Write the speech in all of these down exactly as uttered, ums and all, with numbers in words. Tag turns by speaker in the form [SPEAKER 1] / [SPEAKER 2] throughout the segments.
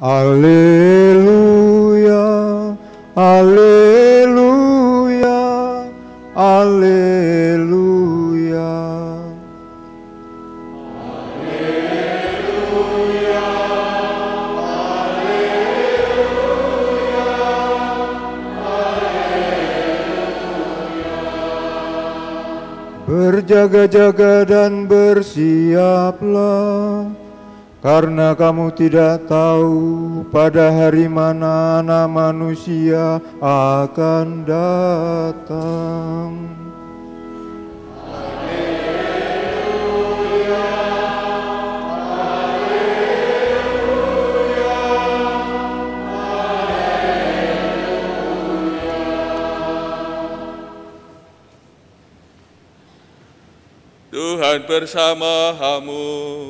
[SPEAKER 1] Haleluya, haleluya, haleluya. Berjaga-jaga dan bersiaplah, karena kamu tidak tahu pada hari mana Anak Manusia akan datang.
[SPEAKER 2] Tuhan bersamamu.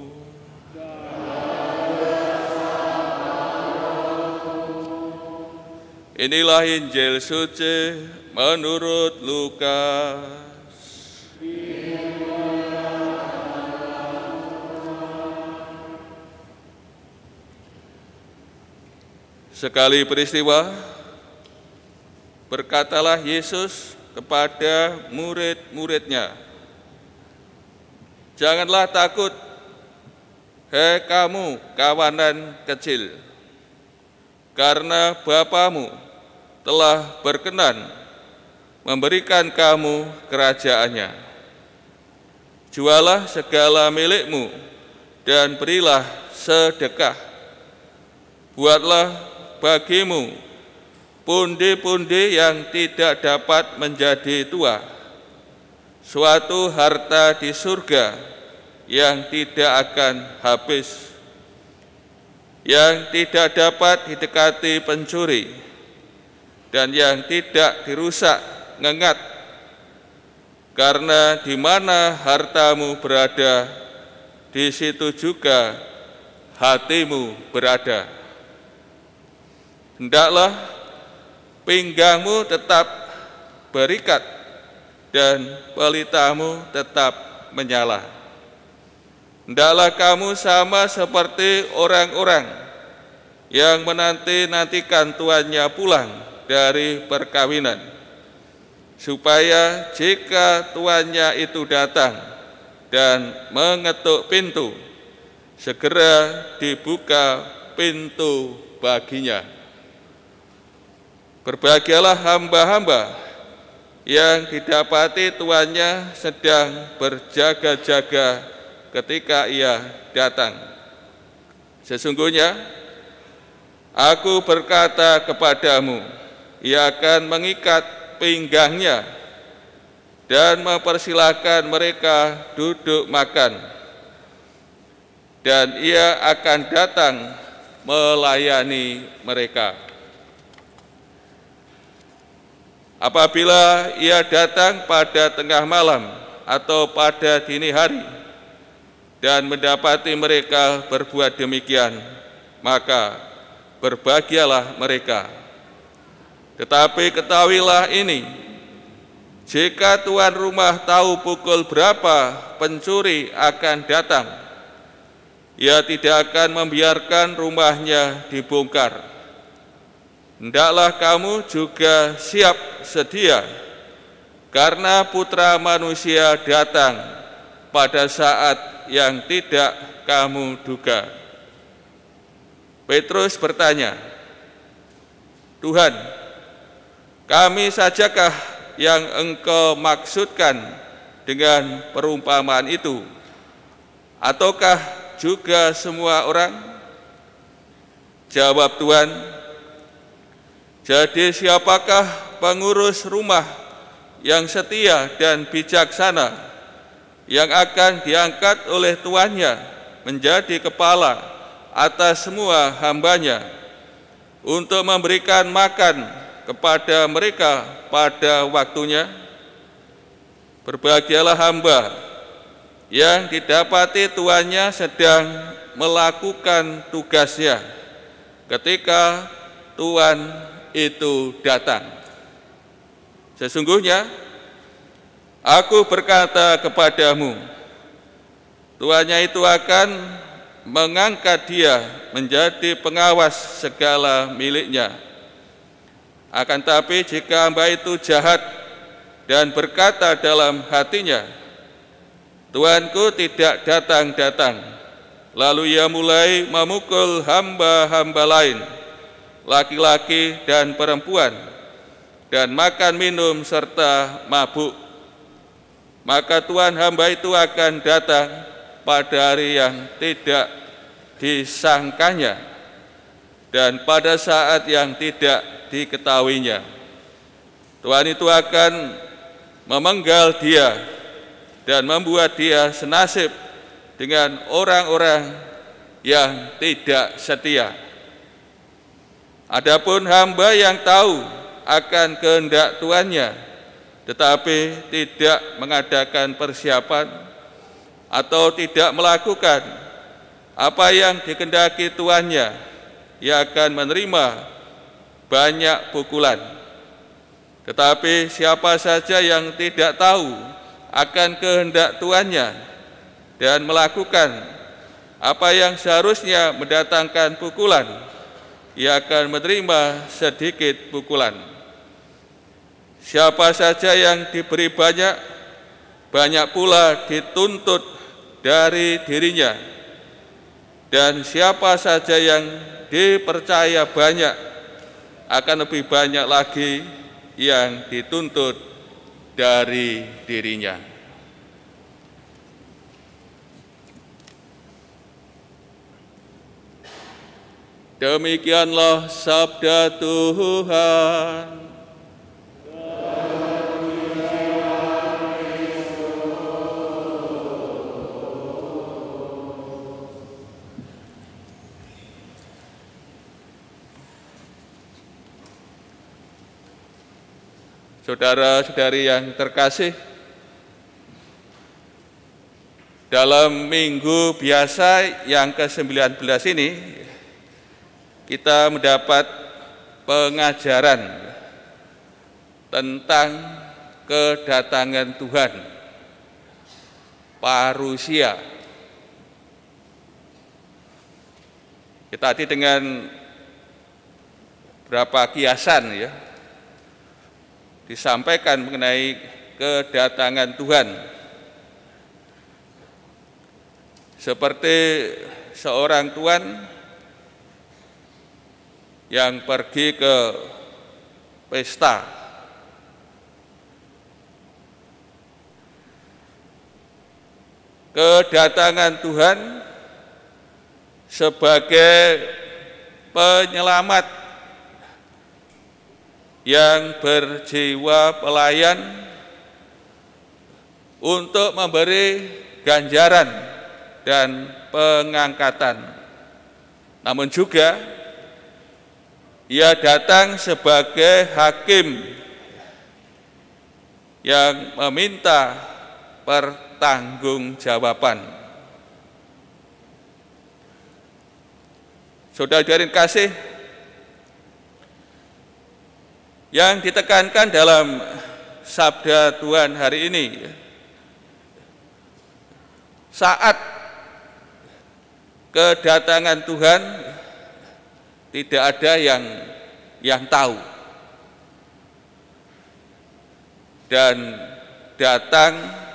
[SPEAKER 2] Inilah Injil suci menurut Lukas. Sekali peristiwa, berkatalah Yesus kepada murid-muridnya, "Janganlah takut, hei kamu kawanan kecil, karena Bapamu telah berkenan memberikan kamu kerajaannya. Jualah segala milikmu dan berilah sedekah. Buatlah bagimu pundi-pundi yang tidak dapat menjadi tua, suatu harta di surga yang tidak akan habis, yang tidak dapat didekati pencuri, dan yang tidak dirusak ngengat. Karena di mana hartamu berada, di situ juga hatimu berada. Hendaklah pinggangmu tetap berikat dan pelitamu tetap menyala. Hendaklah kamu sama seperti orang-orang yang menanti-nantikan tuannya pulang dari perkawinan, supaya jika tuannya itu datang dan mengetuk pintu, segera dibuka pintu baginya. Berbahagialah hamba-hamba yang didapati tuannya sedang berjaga-jaga ketika ia datang. Sesungguhnya aku berkata kepadamu, ia akan mengikat pinggangnya dan mempersilahkan mereka duduk makan, dan ia akan datang melayani mereka. Apabila ia datang pada tengah malam atau pada dini hari dan mendapati mereka berbuat demikian, maka berbahagialah mereka. Tetapi ketahuilah ini, jika tuan rumah tahu pukul berapa pencuri akan datang, ia tidak akan membiarkan rumahnya dibongkar. Hendaklah kamu juga siap sedia, karena Putra Manusia datang pada saat yang tidak kamu duga." Petrus bertanya, "Tuhan, kami sajakah yang Engkau maksudkan dengan perumpamaan itu, ataukah juga semua orang?" Jawab Tuhan, "Jadi siapakah pengurus rumah yang setia dan bijaksana, yang akan diangkat oleh tuannya menjadi kepala atas semua hambanya, untuk memberikan makan kepada mereka pada waktunya? Berbahagialah hamba yang didapati tuannya sedang melakukan tugasnya ketika tuan itu datang. Sesungguhnya aku berkata kepadamu, tuannya itu akan mengangkat dia menjadi pengawas segala miliknya. Akan tapi jika hamba itu jahat dan berkata dalam hatinya, Tuanku tidak datang-datang, lalu ia mulai memukul hamba-hamba lain, laki-laki dan perempuan, dan makan minum serta mabuk, maka Tuhan hamba itu akan datang pada hari yang tidak disangkanya dan pada saat yang tidak diketahuinya. Tuhan itu akan memenggal dia dan membuat dia senasib dengan orang-orang yang tidak setia. Adapun hamba yang tahu akan kehendak tuannya, tetapi tidak mengadakan persiapan atau tidak melakukan apa yang dikehendaki tuannya, ia akan menerima banyak pukulan. Tetapi siapa saja yang tidak tahu akan kehendak tuannya dan melakukan apa yang seharusnya mendatangkan pukulan, ia akan menerima sedikit pukulan. Siapa saja yang diberi banyak, banyak pula dituntut dari dirinya. Dan siapa saja yang dipercaya banyak, akan lebih banyak lagi yang dituntut dari dirinya. Demikianlah sabda Tuhan. Saudara-saudari yang terkasih, dalam minggu biasa yang ke sembilan belas ini, kita mendapat pengajaran tentang kedatangan Tuhan, parusia. Kita tadi dengan berapa kiasan ya, disampaikan mengenai kedatangan Tuhan. Seperti seorang tuan yang pergi ke pesta, kedatangan Tuhan sebagai penyelamat yang berjiwa pelayan untuk memberi ganjaran dan pengangkatan. Namun juga ia datang sebagai hakim yang meminta pertanggungjawaban. Saudara-saudari kasih, yang ditekankan dalam sabda Tuhan hari ini, saat kedatangan Tuhan tidak ada yang yang tahu, dan datang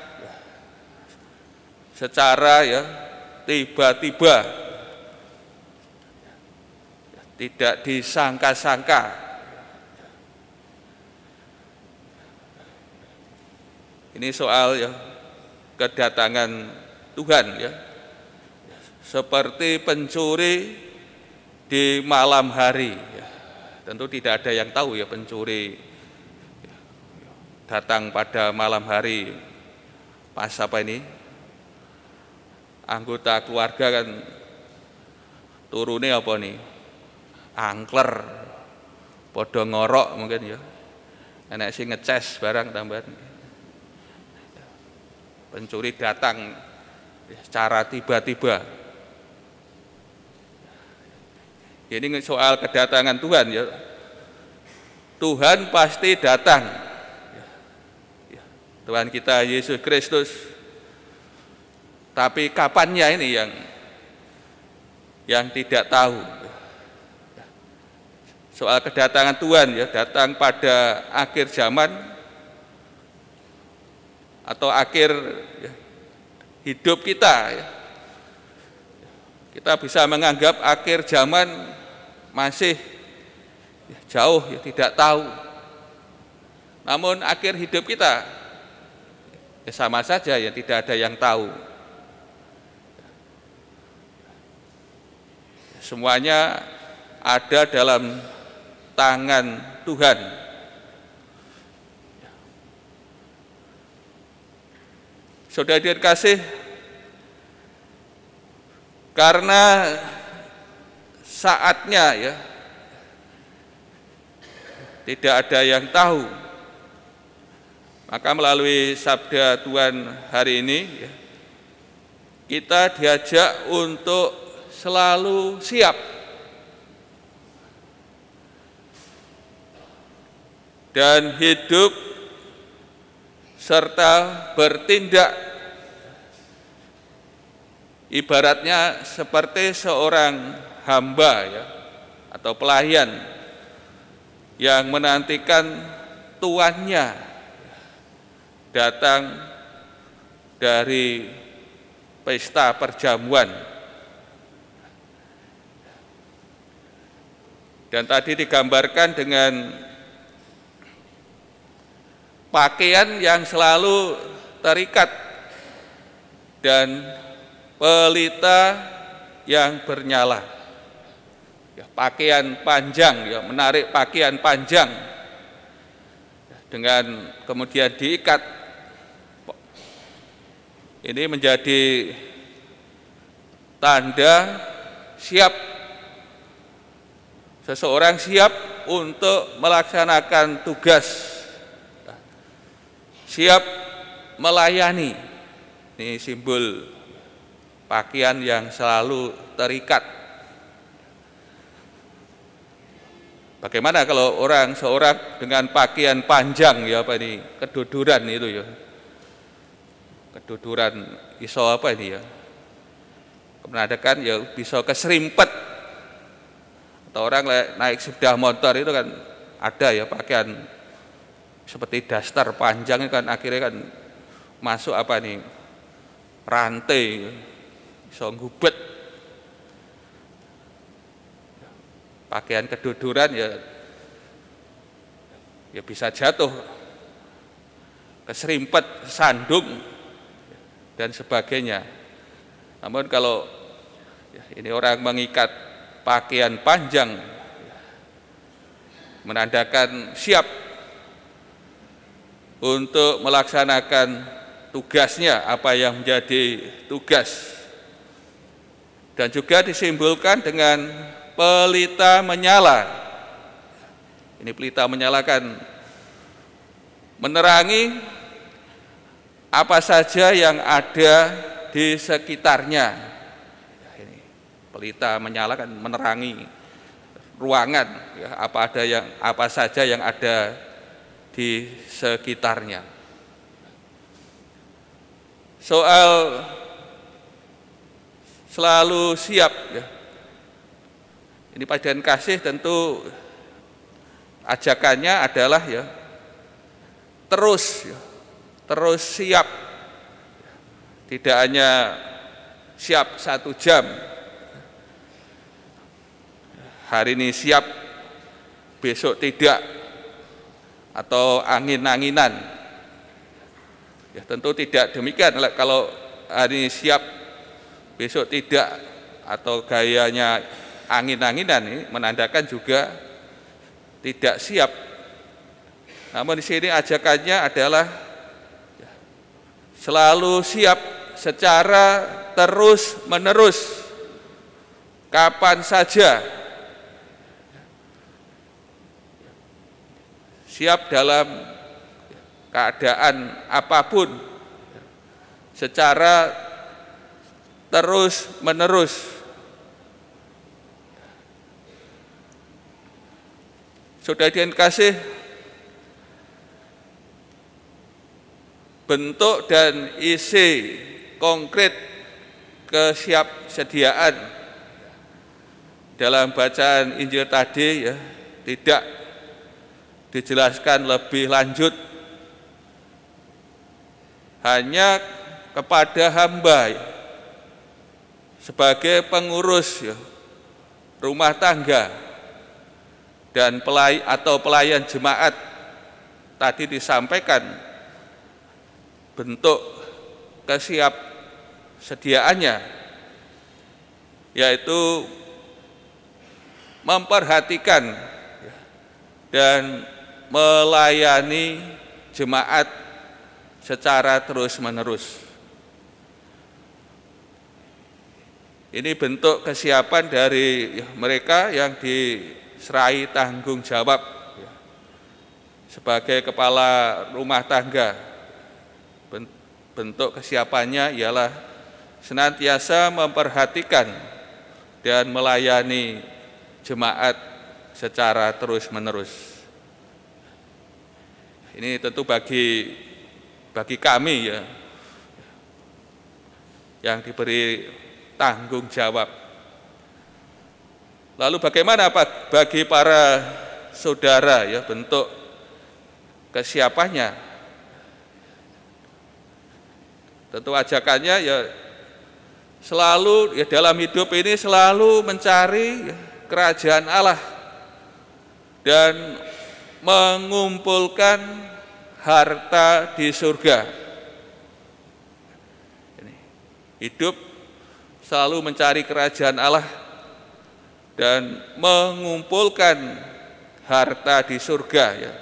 [SPEAKER 2] secara ya tiba-tiba, tidak disangka-sangka. Ini soal ya kedatangan Tuhan ya, seperti pencuri di malam hari ya. Tentu tidak ada yang tahu ya pencuri datang pada malam hari pas apa ini, anggota keluarga kan turune apa nih, angkler, podo ngorok mungkin ya, enak sih ngeces barang tambahan. Pencuri datang secara tiba-tiba. Ini soal kedatangan Tuhan ya. Tuhan pasti datang. Tuhan kita Yesus Kristus. Tapi kapannya ini yang yang tidak tahu. Soal kedatangan Tuhan ya, datang pada akhir zaman atau akhir ya, hidup kita ya. Kita bisa menganggap akhir zaman masih ya, jauh ya, tidak tahu. Namun akhir hidup kita ya sama saja ya, tidak ada yang tahu. Semuanya ada dalam tangan Tuhan. Saudara dikasih, karena saatnya ya tidak ada yang tahu, maka melalui sabda Tuhan hari ini ya, kita diajak untuk selalu siap dan hidup serta bertindak ibaratnya seperti seorang hamba ya, atau pelayan yang menantikan tuannya datang dari pesta perjamuan. Dan tadi digambarkan dengan pakaian yang selalu terikat dan pelita yang bernyala. Ya, pakaian panjang, ya, menarik pakaian panjang dengan kemudian diikat. Ini menjadi tanda siap. Seseorang siap untuk melaksanakan tugas, siap melayani. Ini simbol pakaian yang selalu terikat. Bagaimana kalau orang seorang dengan pakaian panjang ya, apa ini, keduduran itu ya, keduduran iso apa ini ya, menandakan ya bisa keserimpet. Atau orang naik sepeda motor itu kan ada ya pakaian seperti daster panjang kan, akhirnya kan masuk apa nih, rantai, bisa ngubet. Pakaian keduduran ya, ya bisa jatuh, keserimpet, sandung dan sebagainya. Namun kalau ya, ini orang mengikat pakaian panjang, menandakan siap untuk melaksanakan tugasnya, apa yang menjadi tugas. Dan juga disimbolkan dengan pelita menyala. Ini pelita menyalakan, menerangi apa saja yang ada di sekitarnya. Ini pelita menyalakan, menerangi ruangan, ya, apa ada yang apa saja yang ada di sekitarnya. Soal selalu siap ya. Ini padanan kasih tentu ajakannya adalah ya terus ya, terus siap. Tidak hanya siap satu jam. Hari ini siap, besok tidak, atau angin-anginan. Ya tentu tidak demikian. Kalau hari ini siap, besok tidak, atau gayanya angin-anginan, ini menandakan juga tidak siap. Namun di sini ajakannya adalah selalu siap secara terus-menerus, kapan saja, siap dalam keadaan apapun, secara terus-menerus. Saudara yang kasih, bentuk dan isi konkret kesiapsediaan dalam bacaan Injil tadi ya tidak dijelaskan lebih lanjut, hanya kepada hamba ya, sebagai pengurus ya, rumah tangga dan pelay atau pelayan jemaat tadi disampaikan bentuk kesiapsediaannya, yaitu memperhatikan dan melayani jemaat secara terus-menerus. Ini bentuk kesiapan dari mereka yang diserai tanggung jawab sebagai kepala rumah tangga. Bentuk kesiapannya ialah senantiasa memperhatikan dan melayani jemaat secara terus-menerus. Ini tentu bagi bagi kami ya yang diberi tanggung jawab. Lalu bagaimana Pak bagi para saudara ya bentuk kesiapannya? Tentu ajakannya ya selalu ya dalam hidup ini selalu mencari ya, kerajaan Allah dan mengumpulkan harta di surga. Ini, hidup selalu mencari kerajaan Allah dan mengumpulkan harta di surga ya.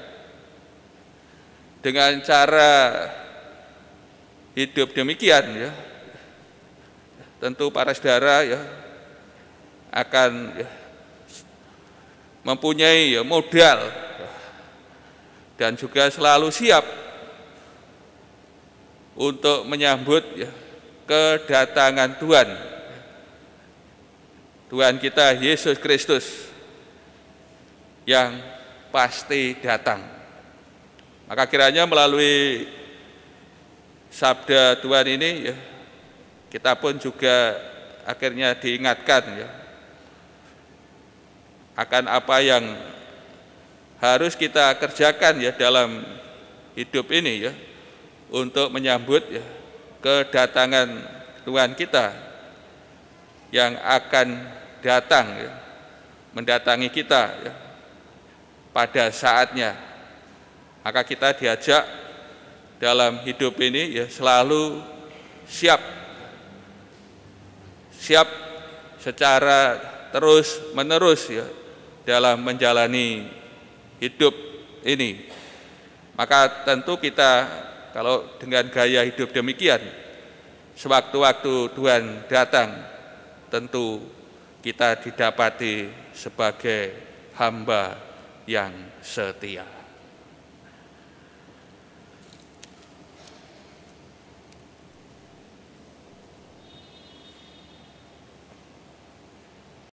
[SPEAKER 2] Dengan cara hidup demikian ya, tentu para saudara ya akan ya, mempunyai ya, modal ya, dan juga selalu siap untuk menyambut ya, kedatangan Tuhan, Tuhan kita Yesus Kristus yang pasti datang. Maka kiranya melalui sabda Tuhan ini ya, kita pun juga akhirnya diingatkan ya akan apa yang harus kita kerjakan ya dalam hidup ini ya untuk menyambut ya kedatangan Tuhan kita yang akan datang ya, mendatangi kita ya, pada saatnya. Maka kita diajak dalam hidup ini ya selalu siap siap secara terus menerus ya dalam menjalani hidup ini. Maka tentu kita kalau dengan gaya hidup demikian, sewaktu-waktu Tuhan datang tentu kita didapati sebagai hamba yang setia.